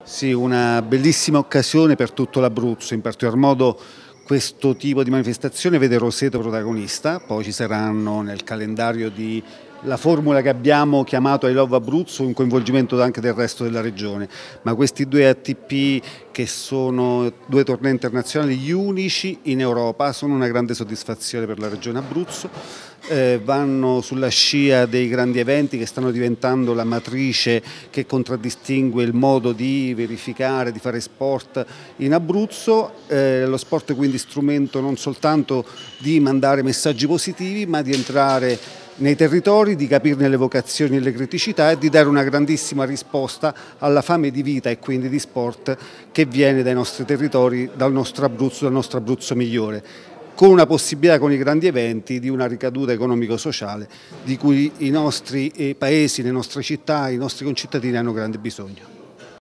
Sì, una bellissima occasione per tutto l'Abruzzo, in particolar modo questo tipo di manifestazione vede Roseto protagonista, poi ci saranno nel calendario la formula che abbiamo chiamato I Love Abruzzo, un coinvolgimento anche del resto della regione, ma questi due ATP che sono due tornei internazionali gli unici in Europa sono una grande soddisfazione per la regione Abruzzo. Vanno sulla scia dei grandi eventi che stanno diventando la matrice che contraddistingue il modo di verificare, di fare sport in Abruzzo. Lo sport è quindi strumento non soltanto di mandare messaggi positivi, ma di entrare nei territori, di capirne le vocazioni e le criticità e di dare una grandissima risposta alla fame di vita e quindi di sport che viene dai nostri territori, dal nostro Abruzzo migliore, con una possibilità con i grandi eventi di una ricaduta economico-sociale di cui i nostri paesi, le nostre città, i nostri concittadini hanno grande bisogno.